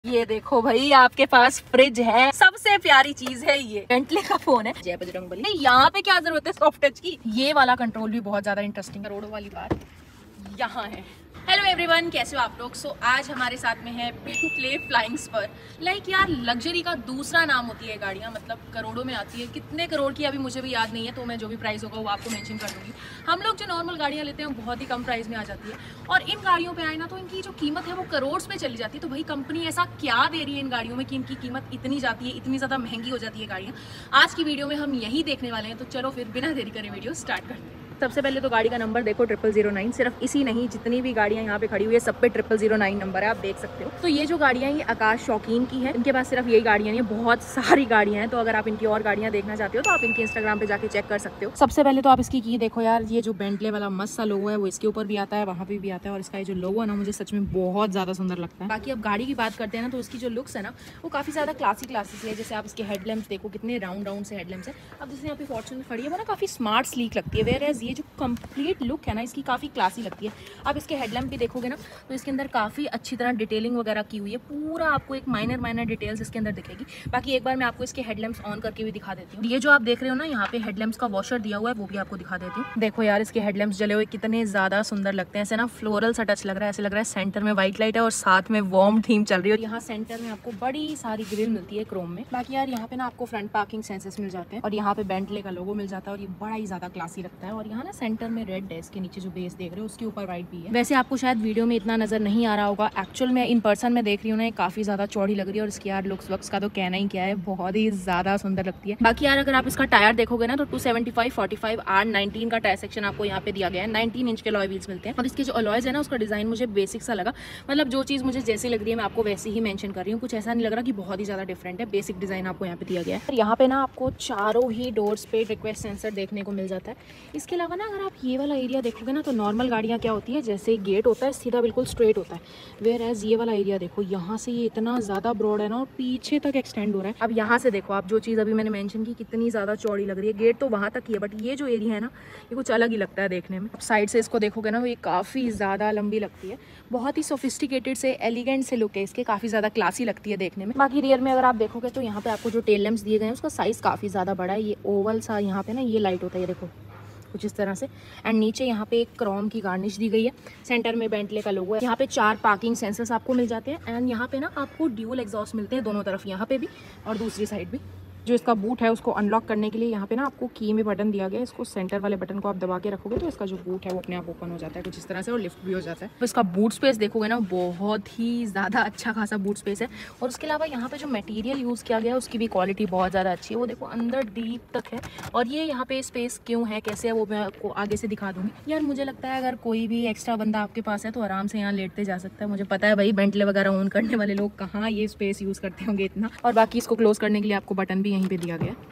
ये देखो भाई, आपके पास फ्रिज है, सबसे प्यारी चीज है ये। बेंटले का फोन है, जय बजरंगबली। नहीं, यहाँ पे क्या जरूरत है सॉफ्ट टच की। ये वाला कंट्रोल भी बहुत ज्यादा इंटरेस्टिंग, करोड़ों वाली बात यहाँ है। हेलो एवरीवन, कैसे हो आप लोग। सो आज हमारे साथ में है बेंटले फ्लाइंग स्पर। लाइक यार, लग्जरी का दूसरा नाम होती है गाड़ियाँ, मतलब करोड़ों में आती है। कितने करोड़ की अभी मुझे भी याद नहीं है, तो मैं जो भी प्राइस होगा वो आपको मेंशन कर दूंगी। हम लोग जो नॉर्मल गाड़ियाँ लेते हैं बहुत ही कम प्राइस में आ जाती है, और इन गाड़ियों पे आए ना तो इनकी जो कीमत है वो करोड़ में चली जाती है। तो भाई कंपनी ऐसा क्या दे रही है इन गाड़ियों में कि इनकी कीमत इतनी जाती है, इतनी ज़्यादा महंगी हो जाती है गाड़ियाँ। आज की वीडियो में हम यही देखने वाले हैं, तो चलो फिर बिना देरी करे वीडियो स्टार्ट करते हैं। सबसे पहले तो गाड़ी का नंबर देखो 0009। सिर्फ इसी नहीं, जितनी भी गाड़ियाँ यहाँ पे खड़ी हुई है सब पे 0009 नंबर है, आप देख सकते हो। तो ये जो गाड़ियाँ ये आकाश शौकीन की है, इनके पास सिर्फ यही गाड़ियाँ नहीं है, बहुत सारी गाड़ियाँ हैं। तो अगर आप इनकी और गाड़ियाँ देखना चाहते हो तो आप इनके इंस्टाग्राम पे जाके चेक कर सकते हो। सबसे पहले तो आप इसकी की देखो यार, ये जो बेंटले वाला मस्त सा लोगो है वो इसके ऊपर भी आता है, वहाँ पे भी आता है, और इसका ये जो लोगो है ना मुझे सच में बहुत ज़्यादा सुंदर लगता है। बाकी अब गाड़ी की बात करते हैं ना, तो इसकी जो लुक्स है ना वो काफ़ी ज़्यादा क्लासिक है। जैसे आप इसके हेडलैम्प्स देखो, कितने राउंड से हेडलैम्प्स है। अब जैसे यहाँ पे फॉर्च्यूनर खड़ी है वो ना काफ़ी स्मार्ट स्लीक लगती है, वेयर एज ये जो कंप्लीट लुक है ना इसकी काफ़ी क्लासी लगती है। आप इसके हेडलैम्प भी देखोगे ना तो इसके अंदर काफ़ी अच्छी तरह डिटेलिंग वगैरह की हुई है, पूरा आपको एक माइनर डिटेल्स इसके अंदर दिखेगी। बाकी एक बार मैं आपको इसके हेडलैम्प्स ऑन करके भी दिखा देती हूँ। ये जो आप देख रहे हो ना यहाँ पे हेडलैम्प्स का वॉशर दिया हुआ है, वो भी आपको दिखा देती हूँ। देखो यार, इसके हेडलैम्प्स जले हुए कितने ज़्यादा सुंदर लगते हैं। ऐसे ना फ्लोरल सा टच लग रहा है, ऐसे लग रहा है सेंटर में व्हाइट लाइट है और साथ में वार्म थीम चल रही है। और यहाँ सेंटर में आपको बड़ी सारी ग्रिल मिलती है क्रोम में। बाकी यार यहाँ पे ना आपको फ्रंट पार्किंग सेंसर्स मिल जाते हैं, और यहाँ पे बेंटले का लोगो मिल जाता है, और ये बड़ा ही ज़्यादा क्लासी लगता है। और यहाँ ना सेंटर में रेड है, इसके नीचे जो बेस देख रहे हो उसके ऊपर वाइट भी है। वैसे आपको शायद वीडियो में इतना नजर नहीं आ रहा होगा, एक्चुअल में इन पर्सन में देख रही हूँ ना काफी ज्यादा चौड़ी लग रही है। और इसकी यार लुक्स वक्स का तो कहना ही क्या है, बहुत ही ज्यादा सुंदर लगती है। बाकी यार अगर आप इसका टायर देखोगे ना तो 275, 45, R19 का टायर सेक्शन आपको यहाँ पे दिया गया है। 19 इंच के अलॉय व्हील्स मिलते हैं, और इसके जो अलॉयज है ना उसका डिजाइन मुझे बेसिक सा लगा। मतलब जो चीज मुझे जैसी लग रही है मैं आपको वैसे ही मेंशन कर रही हूँ, कुछ ऐसा नहीं लग रहा कि बहुत ही ज्यादा डिफरेंट है। बेसिक डिजाइन आपको यहाँ पे दिया गया है। यहाँ पे ना आपको चारों ही डोर्स पे रिक्वेस्ट सेंसर देखने को मिल जाता है। इसके अलावा ना अगर आप ये वाला एरिया देखोगे ना तो नॉर्मल गाड़ियाँ क्या होती है, जैसे गेट होता है सीधा बिल्कुल स्ट्रेट होता है, वेयर एज ये वाला एरिया देखो यहाँ से ये इतना ज़्यादा ब्रॉड है ना और पीछे तक एक्सटेंड हो रहा है। अब यहाँ से देखो आप, जो चीज़ अभी मैंने मेंशन की कितनी ज़्यादा चौड़ी लग रही है, गेट तो वहाँ तक ही है, बट ये जो एरिया है ना ये कुछ अलग ही लगता है देखने में। अब साइड से इसको देखोगे ना तो ये काफ़ी ज़्यादा लंबी लगती है, बहुत ही सोफिस्टिकेटेड से एलिगेंट से लुक है इसके, काफ़ी ज़्यादा क्लासी लगती है देखने में। बाकी रियर में अगर आप देखोगे तो यहाँ पे आपको जो टेल लैंप्स दिए गए हैं उसका साइज़ काफ़ी ज़्यादा बड़ा है। ये ओवल सा यहाँ पे ना ये लाइट होता है, ये देखो कुछ इस तरह से। एंड नीचे यहाँ पे एक क्रोम की गार्निश दी गई है, सेंटर में बेंटले का लोगो है। यहाँ पे 4 पार्किंग सेंसर्स आपको मिल जाते हैं, एंड यहाँ पे ना आपको ड्यूल एग्जॉस्ट मिलते हैं दोनों तरफ, यहाँ पे भी और दूसरी साइड भी। जो इसका बूट है उसको अनलॉक करने के लिए यहाँ पे ना आपको की में बटन दिया गया है। इसको सेंटर वाले बटन को आप दबा के रखोगे तो इसका जो बूट है वो अपने आप ओपन हो जाता है कुछ इस तरह से, और लिफ्ट भी हो जाता है। तो इसका बूट स्पेस देखोगे ना बहुत ही ज़्यादा अच्छा खासा बूट स्पेस है। और उसके अलावा यहाँ पे जो मटेरियल यूज़ किया गया है उसकी भी क्वालिटी बहुत ज़्यादा अच्छी है, वो देखो अंदर डीप तक है। और ये यहाँ पे स्पेस क्यों है, कैसे है, वो मैं आपको आगे से दिखा दूंगी। यार मुझे लगता है अगर कोई भी एक्स्ट्रा बंदा आपके पास है तो आराम से यहाँ लेटते जा सकता है। मुझे पता है भाई बेंटले वगैरह ओन करने वाले लोग कहाँ ये स्पेस यूज़ करते होंगे इतना। और बाकी इसको क्लोज करने के लिए आपको बटन भी यहीं पे दिया गया।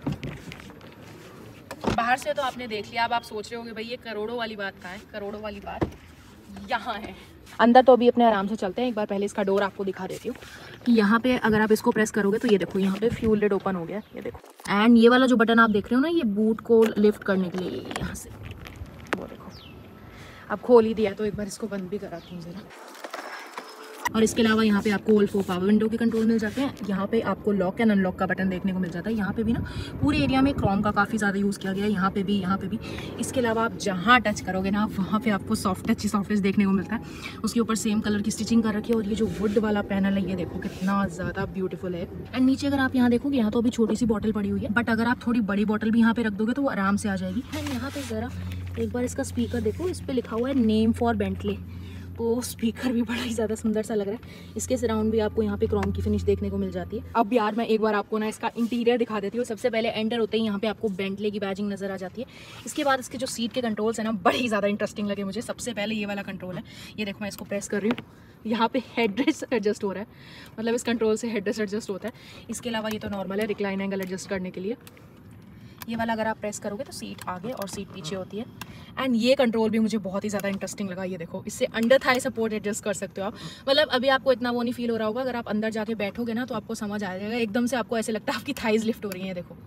बाहर से तो आपने देख लिया, अब आप सोच रहे होंगे भाई ये करोड़ों वाली बात कहाँ है। करोड़ों वाली बात यहाँ है। अंदर तो अभी अपने आराम से चलते हैं। एक बार पहले इसका डोर आपको दिखा देती हूँ कि यहाँ पे अगर आप इसको प्रेस करोगे तो ये देखो यहाँ पे फ्यूल लिड ओपन हो गया, ये देखो। एंड ये वाला जो बटन आप देख रहे हो ना ये बूट को लिफ्ट करने के लिए, यहाँ से वो देखो अब खोल ही दिया, तो एक बार इसको बंद भी कराती हूँ जरा। और इसके अलावा यहाँ पे आपको ऑल 4 पावर विंडो के कंट्रोल मिल जाते हैं। यहाँ पे आपको लॉक एंड अनलॉक का बटन देखने को मिल जाता है। यहाँ पे भी ना पूरे एरिया में क्रोम का काफ़ी ज़्यादा यूज़ किया गया है, यहाँ पे भी, यहाँ पे भी। इसके अलावा आप जहाँ टच करोगे ना वहाँ पे आपको सॉफ्ट टच देखने को मिलता है। उसके ऊपर सेम कलर की स्टिचिंग कर रखी है। और ये जो वुड वाला पैनल है ये देखो कितना ज़्यादा ब्यूटीफुल है। एंड नीचे अगर आप यहाँ देखोगे यहाँ तो अभी छोटी सी बॉटल पड़ी हुई है, बट अगर आप थोड़ी बड़ी बॉटल भी यहाँ पे रख दोगे तो वो आराम से आ जाएगी। एंड यहाँ पे ज़रा एक बार इसका स्पीकर देखो, इस पर लिखा हुआ है नेम फॉर बेंटले, तो स्पीकर भी बड़ा ही ज़्यादा सुंदर सा लग रहा है। इसके सराउंड भी आपको यहाँ पे क्रोम की फिनिश देखने को मिल जाती है। अब यार मैं एक बार आपको ना इसका इंटीरियर दिखा देती हूँ। सबसे पहले एंटर होते ही यहाँ पे आपको बेंटले की बैजिंग नजर आ जाती है। इसके बाद इसके जो सीट के कंट्रोल्स है ना बड़ी ज़्यादा इंटरेस्टिंग लगे मुझे। सबसे पहले ये वाला कंट्रोल है, ये देखो मैं इसको प्रेस कर रही हूँ, यहाँ पे हेडरेस्ट एडजस्ट हो रहा है, मतलब इस कंट्रोल से हेडरेस्ट एडजस्ट होता है। इसके अलावा ये तो नॉर्मल है रिक्लाइन एंगल एडजस्ट करने के लिए। ये वाला अगर आप प्रेस करोगे तो सीट आगे और सीट पीछे होती है। एंड ये कंट्रोल भी मुझे बहुत ही ज़्यादा इंटरेस्टिंग लगा, ये देखो इससे अंडर थाई सपोर्ट एडजस्ट कर सकते हो आप। मतलब अभी आपको इतना वो नहीं फील हो रहा होगा, अगर आप अंदर जाके बैठोगे ना तो आपको समझ आ जाएगा, एकदम से आपको ऐसे लगता है आपकी थाइज लिफ्ट हो रही है, देखो।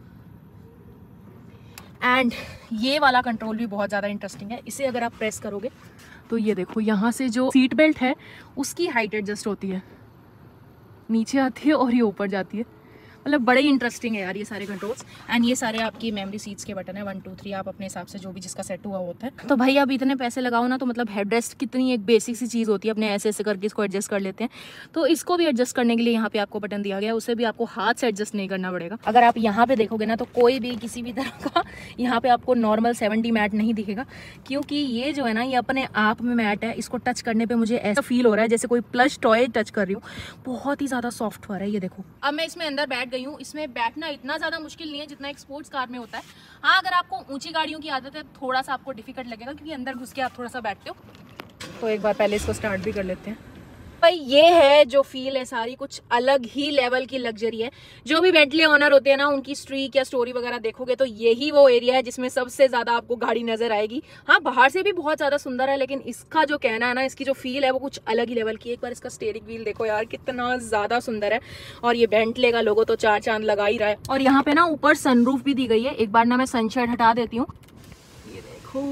एंड ये वाला कंट्रोल भी बहुत ज़्यादा इंटरेस्टिंग है। इसे अगर आप प्रेस करोगे तो ये देखो यहाँ से जो सीट बेल्ट है उसकी हाइट एडजस्ट होती है, नीचे आती है और ये ऊपर जाती है। मतलब बड़े इंटरेस्टिंग है यार ये सारे कंट्रोल्स। एंड ये सारे आपकी मेमोरी सीट्स के बटन है, 1 2 3 आप अपने हिसाब से जो भी जिसका सेट हुआ होता है। तो भाई अब इतने पैसे लगाओ ना, तो मतलब हेडरेस्ट कितनी एक बेसिक सी चीज़ होती है, अपने ऐसे ऐसे करके इसको एडजस्ट कर लेते हैं। तो इसको भी एडजस्ट करने के लिए यहाँ पे आपको बटन दिया गया है, उसे भी आपको हाथ से एडजस्ट नहीं करना पड़ेगा। अगर आप यहाँ पे देखोगे ना तो कोई भी किसी भी तरह का यहाँ पे आपको नॉर्मल 70 मैट नहीं दिखेगा, क्योंकि ये जो है ना ये अपने आप में मैट है। इसको टच करने पर मुझे ऐसा फील हो रहा है जैसे कोई प्लश टॉय टच कर रही हूँ। बहुत ही ज़्यादा सॉफ्टवेयर है ये देखो। अब मैं इसमें अंदर बैठ गई हूँ। इसमें बैठना इतना ज्यादा मुश्किल नहीं है जितना एक स्पोर्ट्स कार में होता है। हाँ, अगर आपको ऊंची गाड़ियों की आदत है थोड़ा सा आपको डिफिकल्ट लगेगा, क्योंकि अंदर घुस के आप थोड़ा सा बैठते हो। तो एक बार पहले इसको स्टार्ट भी कर लेते हैं। भाई ये है जो फील है सारी, कुछ अलग ही लेवल की लग्जरी है। जो भी बेंटली ओनर होते हैं ना, उनकी स्ट्रीक या स्टोरी वगैरह देखोगे तो यही वो एरिया है जिसमें सबसे ज्यादा आपको गाड़ी नजर आएगी। हाँ, बाहर से भी बहुत ज्यादा सुंदर है, लेकिन इसका जो कहना है ना, इसकी जो फील है वो कुछ अलग ही लेवल की है। एक बार इसका स्टीयरिंग व्हील देखो यार, कितना ज्यादा सुंदर है। और ये बेंटले का लोगो तो 4 चांद लगा ही रहा है। और यहाँ पे ना ऊपर सनरूफ भी दी गई है। एक बार ना मैं सनशेड हटा देती हूँ, ये देखो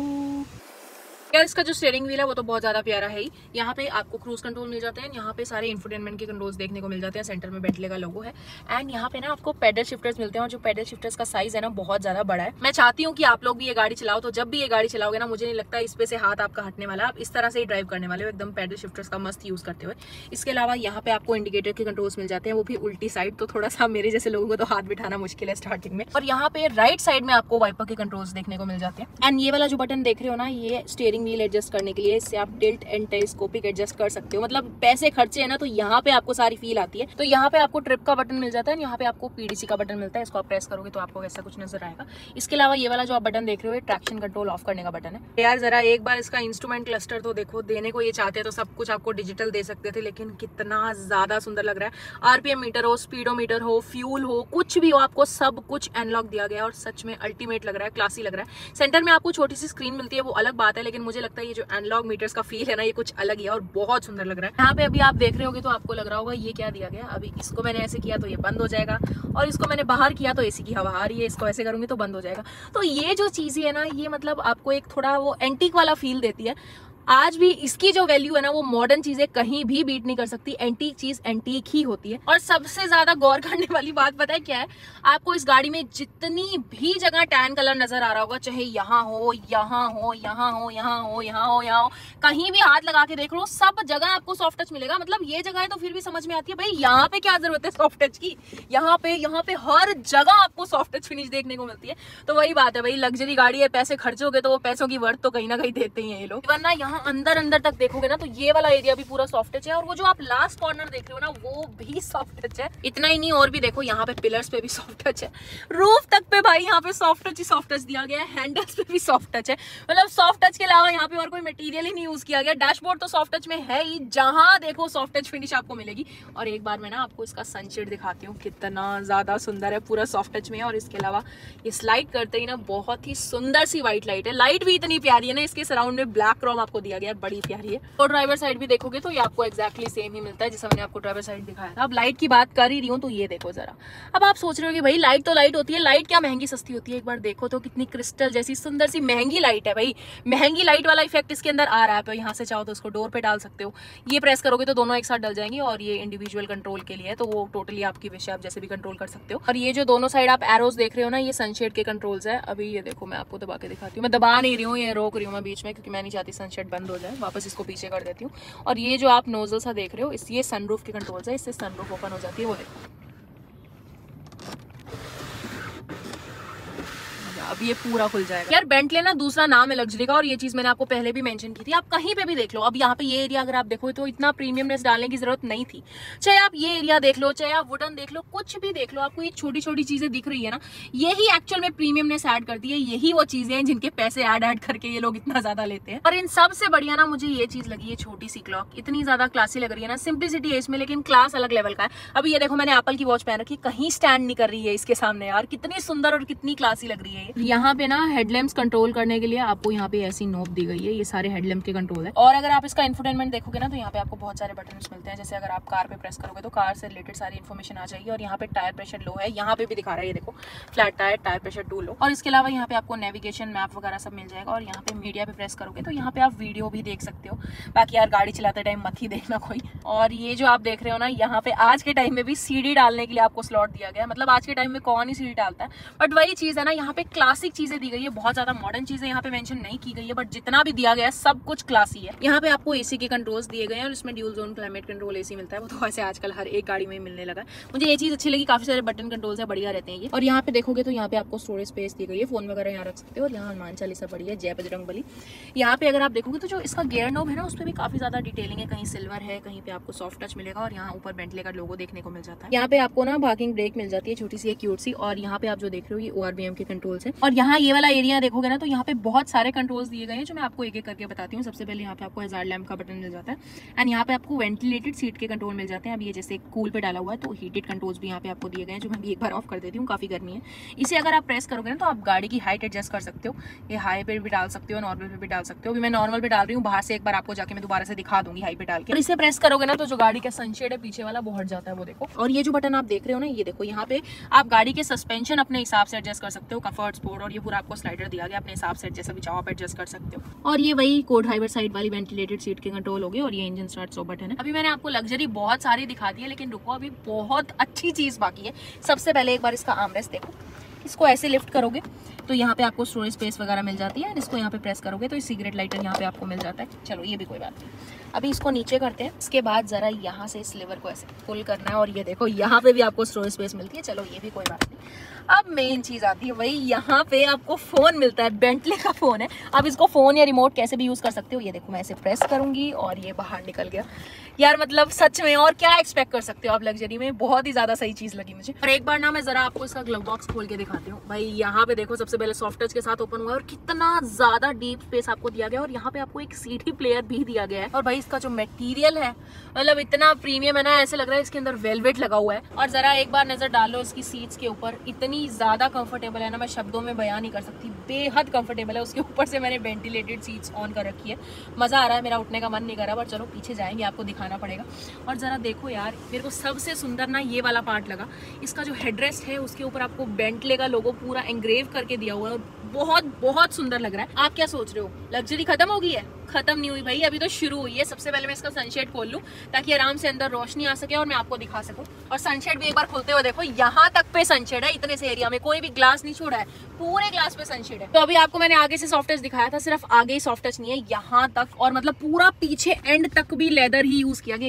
यार। इसका जो स्टीयरिंग व्हील है वो तो बहुत ज्यादा प्यारा है ही। यहाँ पे आपको क्रूज कंट्रोल मिल जाते हैं, यहाँ पे सारे इंफोटेनमेंट के कंट्रोल्स देखने को मिल जाते हैं। सेंटर में बेंटले का लोगो है। एंड यहाँ पे ना आपको पैडल शिफ्टर्स मिलते हैं, और जो पैडल शिफ्टर्स का साइज है ना बहुत ज्यादा बड़ा है। मैं चाहती हूँ कि आप लोग भी ये गाड़ी चलाओ, तो जब भी ये गाड़ी चलाओगे ना, मुझे नहीं लगता इस पे से हाथ आपका हटने वाला। आप इस तरह से ही ड्राइव करने वाले हो, एकदम पैडल शिफ्टर्स का मस्त यूज करते हुए। इसके अलावा यहाँ पे आपको इंडिकेटर के कंट्रोल्स मिल जाते हैं, वो भी उल्टी साइड। तो थोड़ा सा मेरे जैसे लोगों को तो हाथ बिठाना मुश्किल है स्टार्टिंग में। और यहाँ पे राइट साइड में आपको वाइपर के कंट्रोल्स देखने को मिल जाते हैं। एंड ये वाला जो बटन देख रहे हो ना, ये स्टीयरिंग व्हील एडजस्ट करने के लिए, इससे आप टिल्ट एंड टेलीस्कोपिक एडजस्ट कर सकते हो। मतलब पैसे खर्चे है ना, तो यहाँ पे आपको सारी फील आती है। तो यहाँ पे आपको ट्रिप का बटन मिल जाता है, यहाँ पे आपको पीडीसी का बटन मिलता है। इसको आप प्रेस करोगे तो आपको वैसा कुछ नजर आएगा। इसके अलावा ये वाला जो आप बटन देख रहे हो, ट्रैक्शन कंट्रोल ऑफ करने का बटन है। यार जरा एक बार इसका इंस्ट्रूमेंट क्लस्टर तो देखो। देने को ये चाहते तो सब कुछ आपको डिजिटल दे सकते थे, लेकिन कितना ज्यादा सुंदर लग रहा है। आरपीएम मीटर हो, स्पीडोमीटर हो, फ्यूल हो, कुछ भी हो, आपको सब कुछ एनालॉग दिया गया है। और सच में अल्टीमेट लग रहा है, क्लासी लग रहा है। सेंटर में आपको छोटी सी स्क्रीन मिलती है, वो अलग बात है, लेकिन मुझे लगता है ये जो एनालॉग मीटर्स का फील है ना, ये कुछ अलग ही है और बहुत सुंदर लग रहा है। यहाँ पे अभी आप देख रहे होगे तो आपको लग रहा होगा ये क्या दिया गया। अभी इसको मैंने ऐसे किया तो ये बंद हो जाएगा, और इसको मैंने बाहर किया तो एसी की हवा आ रही है। इसको ऐसे करूंगी तो बंद हो जाएगा। तो ये जो चीजें है ना, ये मतलब आपको एक थोड़ा वो एंटीक वाला फील देती है। आज भी इसकी जो वैल्यू है ना, वो मॉडर्न चीजें कहीं भी बीट नहीं कर सकती। एंटीक चीज एंटीक ही होती है। और सबसे ज्यादा गौर करने वाली बात पता है क्या है? आपको इस गाड़ी में जितनी भी जगह टैन कलर नजर आ रहा होगा, चाहे यहाँ हो, यहाँ हो, यहाँ हो, यहाँ हो, यहाँ हो, यहाँ हो, कहीं भी हाथ लगा के देख लो, सब जगह आपको सॉफ्ट टच मिलेगा। मतलब ये जगह है तो फिर भी समझ में आती है भाई यहाँ पे क्या जरूरत है सॉफ्ट टच की। यहाँ पे हर जगह आपको सॉफ्ट टच फिनिश देखने को मिलती है। तो वही बात है भाई, लग्जरी गाड़ी है, पैसे खर्चोगे तो वो पैसों की वर्थ तो कहीं ना कहीं देते ही है ये लोग। वरना यहाँ अंदर तक देखोगे ना, तो ये वाला एरिया भी पूरा सॉफ्ट टच है। और वो जो आप लास्ट कॉर्नर देख रहे हो ना, वो भी सॉफ्ट टच है। इतना ही नहीं, और भी देखो, यहाँ पे पिलर्स पे भी सॉफ्ट टच है। रूफ तक पे भाई यहाँ पे सॉफ्ट टच दिया गया है। हैंडल्स पे भी सॉफ्ट टच है। मतलब सॉफ्ट टच के अलावा यहाँ पे और कोई मटेरियल ही नहीं यूज किया गया। डैशबोर्ड तो सॉफ्ट टच में है ही, जहां देखो सॉफ्ट टच फिनिश आपको मिलेगी। और एक बार मैं ना आपको इसका सनशेड दिखाती हूँ, कितना ज्यादा सुंदर है, पूरा सॉफ्ट टच में। और इसके अलावा ये स्लाइड करते ही ना बहुत ही सुंदर सी व्हाइट लाइट है। लाइट भी इतनी प्यारी है ना, इसके सराउंड में ब्लैक क्रोम आपको दिया गया है, बड़ी प्यारी है। और ड्राइवर साइड भी देखोगे तो ये आपको एक्जैक्टली सेम ही मिलता है जैसा मैंने आपको ड्राइवर साइड दिखाया था। अब लाइट की बात कर ही रही हूँ तो ये देखो जरा। अब आप सोच रहे हो कि भाई लाइट तो लाइट होती है, लाइट क्या महंगी सस्ती होती है। एक बार देखो तो कितनी क्रिस्टल जैसी सुंदर सी महंगी लाइट है भाई। महंगी लाइट वाला इफेक्ट इसके अंदर आ रहा है। तो यहाँ से चाहो तो उसको डोर पे डाल सकते हो, ये प्रेस करोगे तो दोनों एक साथ डल जाएंगे। और ये इंडिविजुअल कंट्रोल के लिए है, तो वो टोटली आपकी विश है, आप जैसे भी कंट्रोल कर सकते हो। और ये जो दोनों साइड आप एरोज देख रहे हो ना, ये सनशेड के कंट्रोल्स है। अभी ये देखो मैं आपको दबा के दिखाती हूँ। मैं दबा नहीं रही हूँ, ये रोक रही हूँ मैं बीच में, क्योंकि मैं नहीं चाहती सनशेड बंद हो जाए। वापस इसको पीछे कर देती हूँ। और ये जो आप नोजल सा देख रहे हो, ये सनरूफ के कंट्रोल्स है। इससे सनरूफ ओपन हो जाती है, वो देखो। अब ये पूरा खुल जाएगा। यार बेंटले ना दूसरा नाम है लग्जरी का, और ये चीज मैंने आपको पहले भी मेंशन की थी। आप कहीं पे भी देख लो, अब यहाँ पे ये एरिया अगर आप देखो तो इतना प्रीमियमनेस डालने की जरूरत नहीं थी। चाहे आप ये एरिया देख लो, चाहे आप वुडन देख लो, कुछ भी देख लो, आपको ये छोटी छोटी चीजें दिख रही है ना, यही एक्चुअल में प्रीमियमनेस ऐड करती है। यही वो चीजें हैं जिनके पैसे ऐड करके ये लोग इतना ज्यादा लेते हैं। और इन सबसे बढ़िया ना मुझे ये चीज लगी है, छोटी सी क्लॉक इतनी ज्यादा क्लासी लग रही है ना। सिंप्लिसिटी है इसमें, लेकिन क्लास अलग लेवल का है। अभी ये देखो मैंने एप्पल की वॉच पहन रखी, कहीं स्टैंड नहीं कर रही है इसके सामने। यार कितनी सुंदर और कितनी क्लासी लग रही है। यहाँ पे ना हेडलैम्प्स कंट्रोल करने के लिए आपको यहाँ पे ऐसी नोब दी गई है, ये सारे हेडलैम्प के कंट्रोल है। और अगर आप इसका इंफोटेनमेंट देखोगे ना तो यहाँ पे आपको बहुत सारे बटन्स मिलते हैं। जैसे अगर आप कार पे प्रेस करोगे तो कार से रिलेटेड सारी इन्फॉर्मेशन आ जाएगी। और यहाँ पे टायर प्रेशर लो है, यहाँ पे भी दिखा रहा है, ये देखो flat tyre, tyre pressure 2 low. और इसके अलावा यहाँ पे आपको नेविगेशन, मैप वगैरह सब मिल जाएगा। और यहाँ पे मीडिया पे प्रेस करोगे तो यहाँ पे आप वीडियो भी देख सकते हो। बाकी यार गाड़ी चलाते टाइम मत ही देखना कोई। और ये जो आप देख रहे हो ना, यहाँ पे आज के टाइम में भी सीडी डालने के लिए आपको स्लॉट दिया गया है। मतलब आज के टाइम में कौन ही सीडी डालता है, बट वही चीज है ना, यहाँ पे क्लासिक चीजें दी गई है। बहुत ज्यादा मॉडर्न चीजें यहाँ पे मेंशन नहीं की गई है, बट जितना भी दिया गया है सब कुछ क्लासी है। यहाँ पे आपको एसी के कंट्रोल्स दिए गए हैं और इसमें dual zone climate control AC मिलता है। वो तो वैसे आजकल हर एक गाड़ी में मिलने लगा है। मुझे ये चीज अच्छी लगी, काफी सारे बटन कंट्रोल्स है, बढ़िया रहते हैं ये। और यहाँ पे देखोगे तो यहाँ पे आपको स्टोरेज स्पेस दी गई है, फोन वगैरह यहाँ रख सकते हो। और यहाँ हनुमान चालीसा पड़ी है, जय बजरंगबली। यहाँ पे अगर आप देखोगे तो जो इसका गियर नॉब है ना, उस पर भी काफी ज्यादा डिटेलिंग है। कहीं सिल्वर है, कहीं पे आपको सॉफ्ट टच मिलेगा। और यहाँ ऊपर बेंटले का लोगो देखने को मिल जाता है। यहाँ पे आपको ना पार्किंग ब्रेक मिल जाती है, छोटी सी क्यूट सी। और यहाँ पे आप जो देख रहे हो ये ORBM के कंट्रोल्स है। और यहाँ ये वाला एरिया देखोगे ना तो यहाँ पे बहुत सारे कंट्रोल्स दिए गए हैं, जो मैं आपको एक एक करके बताती हूँ। सबसे पहले यहाँ पे आपको हैजार्ड लैंप का बटन मिल जाता है। एंड यहाँ पे आपको वेंटिलेटेड सीट के कंट्रोल मिल जाते हैं। अब ये जैसे कूल पे डाला हुआ है तो हीटेड कंट्रोल्स भी यहाँ पे आपको दिए गए हैं, जो मैं भी एक बार ऑफ कर देती हूँ, काफी गर्मी है। इसे अगर आप प्रेस करोगे ना तो आप गाड़ी की हाइट एडजस्ट कर सकते हो। ये हाई पे भी डाल सकते हो, नॉर्मल पे भी डाल सकते हो। अभी मैं नॉर्मल पे डाल रही हूँ, बाहर से एक बार आपको जाके मैं दोबारा से दिखा दूंगी हाई पे डाल के। और इसे प्रेस करोगे ना तो जो गाड़ी का सनशेड है पीछे वाला वो हट जाता है, वो देखो। और ये जो बटन आप देख रहे हो ना, ये देखो यहाँ पे आप गाड़ी के सस्पेंशन अपने हिसाब से एडजस्ट कर सकते हो, कंफर्ट, स्पोर्ट। और ये पूरा आपको स्लाइडर दिया गया, अपने हिसाब से जैसा भी चाहो आप एडजस्ट कर सकते हो। और ये वही कोड हाइबर साइड वाली वेंटिलेटेड सीट के कंट्रोल हो गए। और ये इंजन स्टार्ट स्टॉप बटन है। अभी मैंने आपको लग्जरी बहुत सारी दिखा दी है, लेकिन रुको अभी बहुत अच्छी चीज बाकी है। सबसे पहले एक बार इसका आर्मरेस्ट देखो। इसको ऐसे लिफ्ट करोगे तो यहाँ पे आपको स्टोरेज स्पेस वगैरह मिल जाती है। इसको यहाँ पे प्रेस करोगे तो सिगरेट लाइटर यहाँ पे आपको मिल जाता है। चलो ये भी कोई बात नहीं, अभी इसको नीचे करते हैं। इसके बाद जरा यहाँ से इस लीवर को ऐसे पुल करना है और ये देखो यहाँ पे भी आपको स्टोरेज स्पेस मिलती है। चलो ये भी कोई बात नहीं। अब मेन चीज आती है वही, यहाँ पे आपको फोन मिलता है, बेंटले का फोन है। अब इसको फोन या रिमोट कैसे भी यूज कर सकते हो। ये देखो मैं ऐसे प्रेस करूंगी और ये बाहर निकल गया। यार मतलब सच में और क्या एक्सपेक्ट कर सकते हो आप लग्जरी में, बहुत ही ज्यादा सही चीज लगी मुझे। और एक बार ना मैं जरा आपको इसका ग्लव बॉक्स खोल के दिखाती हूँ। भाई यहाँ पे देखो सबसे पहले सॉफ्ट टच के साथ ओपन हुआ है और कितना ज्यादा डीप स्पेस आपको दिया गया। और यहाँ पे आपको एक CD प्लेयर भी दिया गया है। और भाई इसका जो मटेरियल है मतलब इतना प्रीमियम है ना, ऐसे लग रहा है इसके अंदर वेलवेट लगा हुआ है। और जरा एक बार नजर डालो इसकी सीट्स के ऊपर, इतनी ज्यादा कंफर्टेबल है ना, मैं शब्दों में बयान नहीं कर सकती, बेहद कंफर्टेबल है। उसके ऊपर से मैंने वेंटिलेटेड सीट्स ऑन कर रखी है। मजा आ रहा है, मेरा उठने का मन नहीं कर रहा, पर चलो पीछे जाएंगे, आपको दिखाना पड़ेगा। और जरा देखो यार, मेरे को सबसे सुंदर ना ये वाला पार्ट लगा। इसका जो हेडरेस्ट है उसके ऊपर आपको बेंटले का लोगो पूरा एंग्रेव करके दिया हुआ है। बहुत बहुत सुंदर लग रहा है। आप क्या सोच रहे हो, लग्जरी खत्म हो गई है? खत्म नहीं हुई भाई, अभी तो शुरू हुई है। सबसे पहले मैं इसका सनशेड खोल लूं ताकि आराम से अंदर रोशनी आ सके और मैं आपको दिखा सकूं। और सनशेड भी एक बार खुलते हुए देखो, यहाँ तक पे सनशेड है, इतने से एरिया में कोई भी ग्लास नहीं छोड़ा है, पूरे ग्लास पे सनशेड है। तो अभी आपको मैंने आगे से सॉफ्ट टच दिखाया था, सिर्फ आगे ही सॉफ्ट टच नहीं है, यहाँ तक और मतलब पूरा पीछे एंड तक भी लेदर ही यूज किया गया।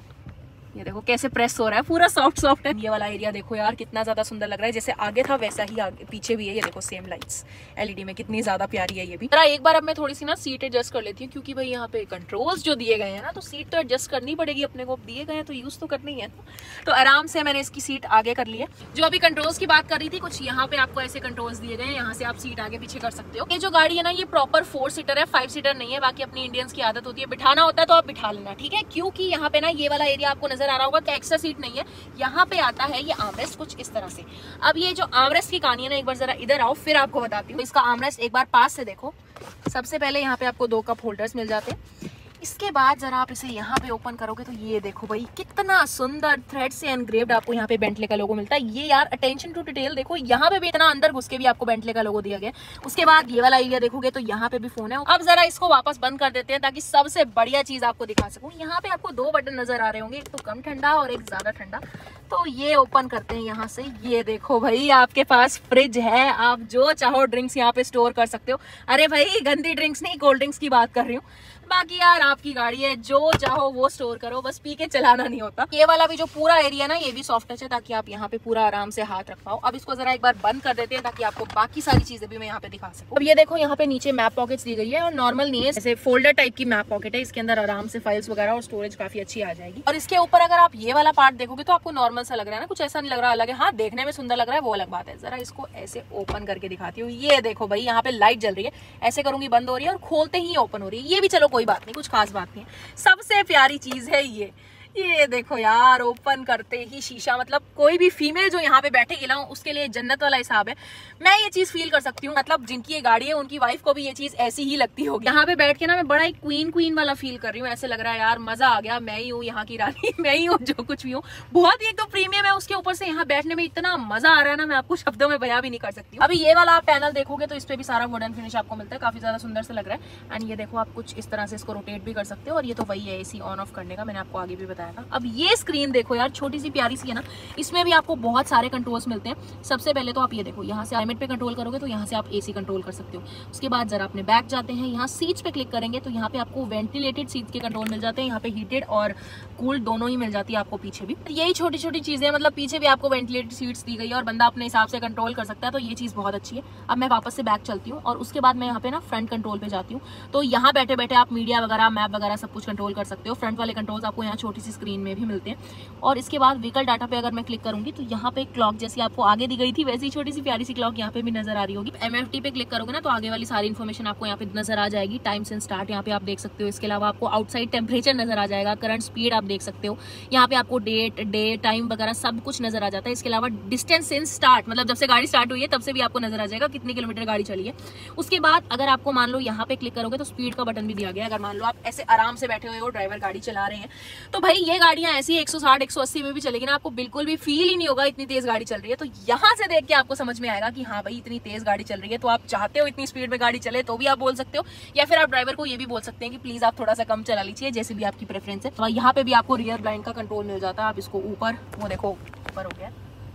ये देखो कैसे प्रेस हो रहा है, पूरा सॉफ्ट है। ये वाला एरिया देखो यार कितना ज्यादा सुंदर लग रहा है, जैसे आगे था वैसा ही आगे पीछे भी है। ये देखो सेम लाइट्स LED में, कितनी ज्यादा प्यारी है ये भी। एक बार अब मैं थोड़ी सी ना सीट एडजस्ट कर लेती हूँ, क्योंकि भाई यहाँ पे कंट्रोल्स जो दिए गए हैं ना, तो सीट तो एडजस्ट करनी पड़ेगी अपने को, दिए गए हैं तो यूज तो करनी है। तो आराम से मैंने इसकी सीट आगे कर ली है। जो अभी कंट्रोल्स की बात कर रही थी, कुछ यहाँ पे आपको ऐसे कंट्रोल्स दिए गए हैं, यहाँ से आप सीट आगे पीछे कर सकते हो। ये जो गाड़ी है ना, ये प्रॉपर 4 सीटर है, 5 सीटर नहीं है। बाकी अपनी इंडियंस की आदत होती है, बिठाना होता है तो आप बिठा लेना, ठीक है। क्योंकि यहाँ पे ना ये वाला एरिया आपको नजर आ रहा होगा कि एक्स्ट्रा सीट नहीं है, यहाँ पे आता है ये आर्मरेस्ट कुछ इस तरह से। अब ये जो आर्मरेस्ट की कहानी है ना, एक बार जरा इधर आओ फिर आपको बताती हूँ। इसका आर्मरेस्ट एक बार पास से देखो। सबसे पहले यहाँ पे आपको 2 कप होल्डर्स मिल जाते हैं। इसके बाद जरा आप इसे यहाँ पे ओपन करोगे तो ये देखो भाई कितना सुंदर थ्रेड से एनग्रेव्ड आपको यहाँ पे बेंटले का लोगो मिलता है। ये यार अटेंशन टू डिटेल देखो, यहाँ पे भी इतना अंदर घुस के भी आपको बेंटले का लोगो दिया गया। उसके बाद ये वाला एरिया देखोगे तो यहाँ पे भी फोन है। अब जरा इसको वापस बंद कर देते हैं ताकि सबसे बढ़िया चीज आपको दिखा सकूं। यहाँ पे आपको 2 बटन नजर आ रहे होंगे, एक तो कम ठंडा और एक ज्यादा ठंडा। तो ये ओपन करते हैं यहाँ से। ये देखो भाई आपके पास फ्रिज है, आप जो चाहो ड्रिंक्स यहाँ पे स्टोर कर सकते हो। अरे भाई गंदी ड्रिंक्स नहीं, कोल्ड ड्रिंक्स की बात कर रही हूँ। बाकी यार आपकी गाड़ी है, जो चाहो वो स्टोर करो, बस पी के चलाना नहीं होता। ये वाला भी जो पूरा एरिया ना, ये भी सॉफ्ट टच है ताकि आप यहाँ पे पूरा आराम से हाथ रख पाओ। अब इसको जरा एक बार बंद कर देते हैं ताकि आपको बाकी सारी चीजें भी मैं यहाँ पे दिखा सकूं। अब ये देखो यहाँ पे नीचे मैप पॉकेट्स दी गई है और नॉर्मल नहीं है, जैसे फोल्डर टाइप की मैप पॉकेट है। इसके अंदर आराम से फाइल्स वगैरह और स्टोरेज काफी अच्छी आ जाएगी। और इसके ऊपर अगर आप ये वाला पार्ट देखोगे तो आपको नॉर्मल सा लग रहा है ना, कुछ ऐसा नहीं लग रहा अलग है। हाँ देखने में सुंदर लग रहा है, वो अलग बात है। जरा इसको ऐसे ओपन करके दिखाती हूँ। ये देखो भाई यहाँ पे लाइट जल रही है, ऐसे करूंगी बंद हो रही है और खोलते ही ओपन हो रही है। ये भी चलो कोई बात नहीं, कुछ खास बात नहीं है। सबसे प्यारी चीज है ये देखो यार, ओपन करते ही शीशा, मतलब कोई भी फीमेल जो यहाँ पे बैठेगी ना उसके लिए जन्नत वाला हिसाब है। मैं ये चीज फील कर सकती हूँ, मतलब जिनकी ये गाड़ी है उनकी वाइफ को भी ये चीज ऐसी ही लगती होगी। यहाँ पे बैठ के ना मैं बड़ा एक क्वीन वाला फील कर रही हूँ, ऐसे लग रहा है यार मजा आ गया, मैं ही हूँ यहाँ की रानी, मैं ही हूँ जो कुछ भी हूँ। बहुत ही एक तो प्रीमियम है, उसके ऊपर से यहाँ बैठने में इतना मजा आ रहा है ना, मैं आपको शब्दों में बयां भी नहीं कर सकती। अभी ये वाला आप पैनल देखोगे तो इस पे भी सारा वुडन फिनिश आपको मिलता है, काफी ज्यादा सुंदर से लग रहा है। एंड ये देखो आप कुछ इस तरह से इसको रोटेट भी कर सकते हो, और ये तो वही है एसी ऑन ऑफ करने का, मैंने आपको आगे भी बताया था। अब ये स्क्रीन देखो यार, छोटी सी प्यारी सी है ना, इसमें भी आपको बहुत सारे कंट्रोल्स मिलते हैं। सबसे पहले तो आप ये देखो, यहाँ से क्लाइमेट पे कंट्रोल करोगे तो यहाँ से आप एसी कंट्रोल कर सकते हो। उसके बाद जरा अपने बैक जाते हैं, यहाँ सीट्स पे क्लिक करेंगे तो यहाँ पे आपको वेंटिलेटेड सीट्स के कंट्रोल मिल जाते हैं, यहाँ पे हीटेड और कूल्ड दोनों ही मिल जाती है आपको पीछे भी। यही छोटी छोटी चीजें, मतलब पीछे भी आपको वेंटिलेटेड सीट्स दी गई है और बंदा अपने हिसाब से कंट्रोल कर सकता है, तो ये चीज बहुत अच्छी है। अब मैं वापस से बैक चलती हूँ और उसके बाद मैं यहाँ पे ना फ्रंट कंट्रोल पे जाती हूँ, तो यहाँ बैठे बैठे आप मीडिया वगैरह, मैप वगैरह सब कुछ कंट्रोल कर सकते हो। फ्रंट वाले कंट्रोल्स आपको यहाँ छोटी सी स्क्रीन में भी मिलते हैं। और इसके बाद व्हीकल डाटा पे अगर मैं क्लिक करूंगी तो यहाँ पे क्लॉक जैसी आपको आगे दी गई थी वैसी छोटी सी प्यारी सी क्लॉक यहाँ पे भी नजर आ रही होगी। MFT पे क्लिक करोगे ना तो आगे वाली सारी इन्फॉर्मेशन आपको यहाँ पे नजर आ जाएगी। टाइम से स्टार्ट यहाँ पे आप देख सकते हो, इसके अलावा आपको आउटसाइड टेम्परेचर नजर आ जाएगा, करंट स्पीड आप देख सकते हो, यहाँ पे आपको डेट, डे, टाइम वगैरह सब कुछ नजर आ जाता है। इसके अलावा डिस्टेंस इन स्टार्ट, मतलब जब से गाड़ी स्टार्ट हुई है तब से भी आपको नजर आ जाएगा कितनी किलोमीटर गाड़ी चली है। उसके बाद अगर आपको मान लो यहाँ पे क्लिक करोगे तो स्पीड का बटन भी दिया गया है। अगर मान लो आप ऐसे आराम से बैठे हुए हो, ड्राइवर गाड़ी चला रहे हैं, तो भाई ये गाड़ियां ऐसी 160 180 में भी चलेगी ना, आपको बिल्कुल भी फील ही नहीं होगा इतनी तेज गाड़ी चल रही है। तो यहाँ से देख के आपको समझ में आएगा कि हाँ भाई इतनी तेज गाड़ी चल रही है, तो आप चाहते हो इतनी स्पीड में गाड़ी चले तो भी आप बोल सकते हो, या फिर आप ड्राइवर को ये भी बोल सकते हैं कि प्लीज आप थोड़ा सा कम चला लीजिए, जैसे भी आपकी प्रेफरेंस है। तो यहाँ पे भी आपको रियर ब्लाइंड का कंट्रोल मिल जाता है, आप इसको ऊपर, वो देखो ऊपर हो गया,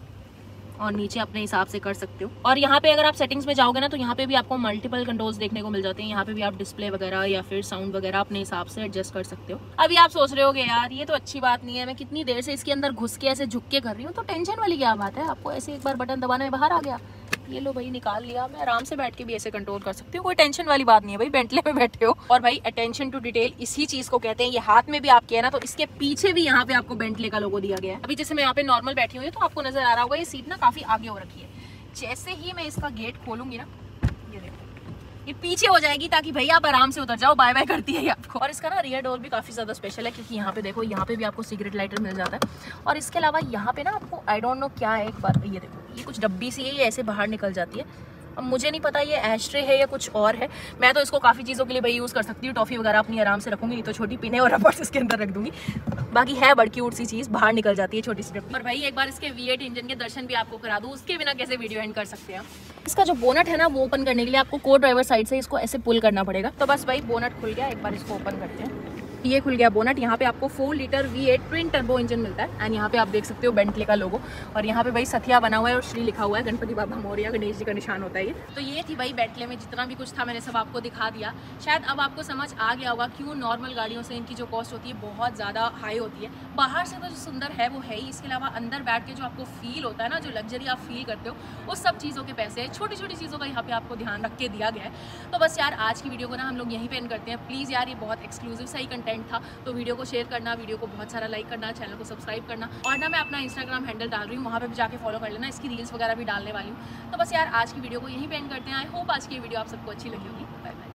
और नीचे अपने हिसाब से कर सकते हो। और यहाँ पे अगर आप सेटिंग्स में जाओगे ना तो यहाँ पे भी आपको मल्टीपल कंट्रोल्स देखने को मिल जाते हैं। यहाँ पे भी आप डिस्प्ले वगैरह या फिर साउंड वगैरह अपने हिसाब से एडजस्ट कर सकते हो। अभी आप सोच रहे होगे यार ये तो अच्छी बात नहीं है, मैं कितनी देर से इसके अंदर घुस के ऐसे झुक के कर रही हूँ, तो टेंशन वाली क्या बात है, आपको ऐसे एक बार बटन दबाने में बाहर आ गया, ये लो भाई निकाल लिया। मैं आराम से बैठ के भी ऐसे कंट्रोल कर सकती हूँ, कोई टेंशन वाली बात नहीं है भाई, बेंटले में बैठे हो। और भाई अटेंशन टू डिटेल इसी चीज को कहते हैं। ये हाथ में भी आपके है ना, तो इसके पीछे भी यहाँ पे आपको बेंटले का लोगो दिया गया है। अभी जैसे मैं यहाँ पे नॉर्मल बैठी हुई तो आपको नजर आ रहा होगा ये सीट ना काफी आगे हो रखी है। जैसे ही मैं इसका गेट खोलूंगी ना, ये देखो ये पीछे हो जाएगी ताकि भैया आप आराम से उतर जाओ, बाय बाय करती है ये आपको। और इसका ना रियर डोर भी काफी ज्यादा स्पेशल है, क्योंकि यहाँ पे देखो, यहाँ पे भी आपको सिगरेट लाइटर मिल जाता है। और इसके अलावा यहाँ पे ना आपको आई डोंट नो क्या है, एक बार ये देखो, ये कुछ डब्बी सी है, ये ऐसे बाहर निकल जाती है। अब मुझे नहीं पता ये एस्ट्रे है या कुछ और है, मैं तो इसको काफ़ी चीज़ों के लिए भाई यूज़ कर सकती हूँ। टॉफ़ी वगैरह अपनी आराम से रखूंगी, नहीं तो छोटी पिने और रबर्स इसके अंदर रख दूंगी। बाकी है बड़ी क्यूट सी चीज़, बाहर निकल जाती है छोटी सी डब्बी। और भाई एक बार इसके V8 इंजन के दर्शन भी आपको करा दूँ, उसके बिना कैसे वीडियो एंड कर सकते हैं। इसका जो बोनट है ना, वो ओपन करने के लिए आपको को ड्राइवर साइड से इसको ऐसे पुल करना पड़ेगा। तो बस भाई बोनट खुल गया, एक बार इसको ओपन करते हैं। ये खुल गया बोनट। यहाँ पे आपको 4 litre V8 twin turbo engine मिलता है। एंड यहाँ पे आप देख सकते हो बेंटले का लोगो, और यहाँ पे भाई सथिया बना हुआ है और श्री लिखा हुआ है, गणपति बाबा मोरिया, गणेश जी का निशान होता है ये। तो ये थी भाई बेंटले में जितना भी कुछ था मैंने सब आपको दिखा दिया। शायद अब आपको समझ आ गया होगा क्यों नॉर्मल गाड़ियों से इनकी जो कॉस्ट होती है बहुत ज़्यादा हाई होती है। बाहर से तो जो सुंदर है वो है ही, इसके अलावा अंदर बैठ के जो आपको फील होता है ना, जो लग्जरी आप फील करते हो, उस सब चीज़ों के पैसे, छोटी छोटी चीज़ों का यहाँ पे आपको ध्यान रख के दिया गया है। तो बस यार आज की वीडियो को ना हम लोग यहीं पे एंड करते हैं। प्लीज़ यार ये बहुत एक्सक्लूसिव सा ही कंटेंट था, तो वीडियो को शेयर करना, वीडियो को बहुत सारा लाइक करना, चैनल को सब्सक्राइब करना, और ना मैं अपना इंस्टाग्राम हैंडल डाल रही हूँ, वहाँ पे भी जाके फॉलो कर लेना, इसकी रील्स वगैरह भी डालने वाली हूँ। तो बस यार आज की वीडियो को यहीं पे एंड करते हैं। आई होप आज की वीडियो आप सबको अच्छी लगी होगी।